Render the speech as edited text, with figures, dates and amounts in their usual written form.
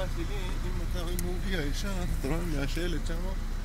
שלי, אם הוא הגיע ישר, אתה רואה מהשלט שם,